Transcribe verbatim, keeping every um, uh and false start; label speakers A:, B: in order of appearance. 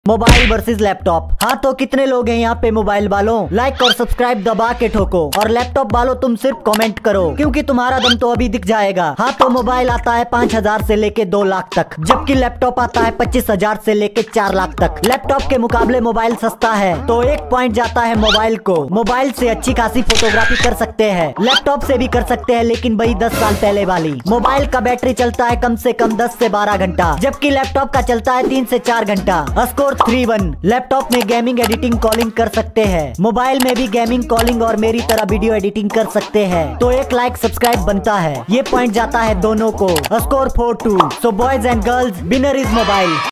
A: Mobile versus laptop. हाँ तो कितने लोग हैं यहाँ पे मोबाइल वालों? लाइक और सब्सक्राइब दबा के ठोको। और लैपटॉप वालों तुम सिर्फ कमेंट करो, क्योंकि तुम्हारा दम तो अभी दिख जाएगा। हाँ तो मोबाइल आता है पाँच हजार से लेके दो लाख तक, जबकि लैपटॉप आता है पच्चीस हजार से लेके चार लाख तक। लैपटॉप के मुकाबले मोबाइल सस्ता है, तो एक पॉइंट जाता है मोबाइल को। मोबाइल से अच्छी खासी फोटोग्राफी कर सकते हैं, लैपटॉप से भी कर सकते हैं, लेकिन वही दस साल पहले वाली। मोबाइल का बैटरी चलता है कम से कम दस से बारह घंटा, जबकि लैपटॉप का चलता है तीन से चार घंटा। Score three one. लैपटॉप में गेमिंग, एडिटिंग, कॉलिंग कर सकते हैं। मोबाइल में भी गेमिंग, कॉलिंग और मेरी तरह वीडियो एडिटिंग कर सकते हैं। तो एक लाइक सब्सक्राइब बनता है। ये पॉइंट जाता है दोनों को। Score four two. So boys and girls, winner is mobile.